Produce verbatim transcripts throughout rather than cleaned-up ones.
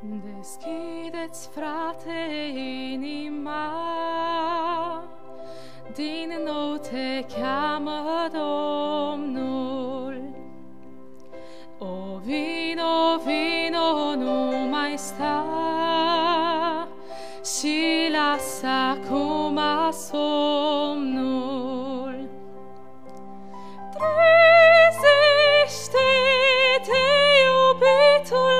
Deschideți, frate, inima, din nou te cheamă Domnul. O vino, vino, nu mai sta și lasă acum somnul. Trezește-te, iubitul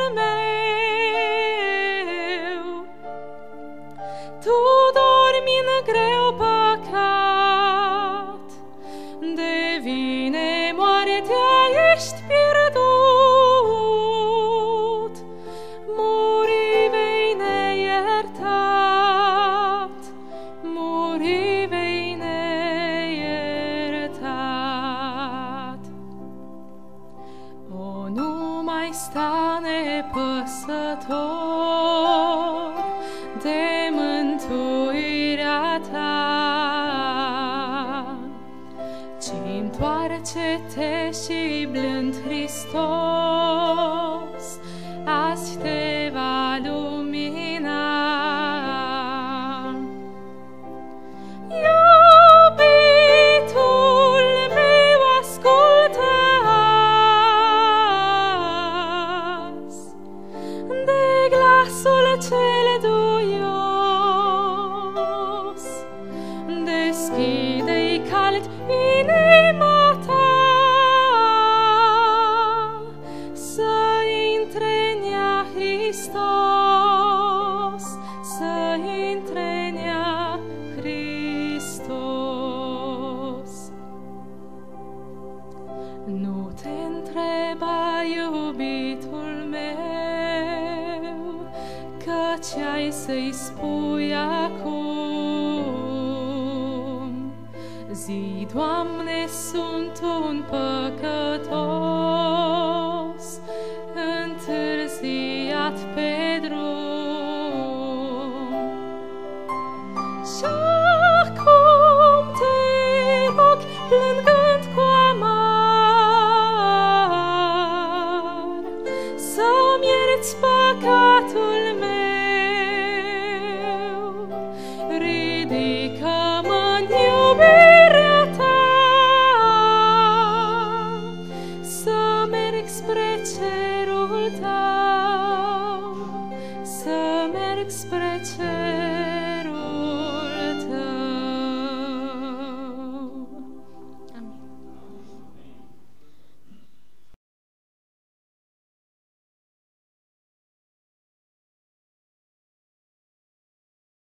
meu, tu dormi în greu păcat, devine moartea, ești pierdut, muri vei neiertat, muri vei neiertat. O, nu mai sta nepăsător de mântuirea ta, ci întoarce-te și blând Hristos azi te va lumina. Iubitul meu, ascultă azi de glasul cel duios, deschide-i cald inima ta, să intre în ea Hristos, să intre în ea Hristos. Nu te întreba, iubitul meu, că ce-ai să-i spui acum. Zi, Doamne, sunt un păcătos, întârziat pe drum. Și acum te rog, plângând cu amar, să-mi ierți păcatul meu. Ridică-mă-n iubirea ta, să merg spre cerul tău, să merg spre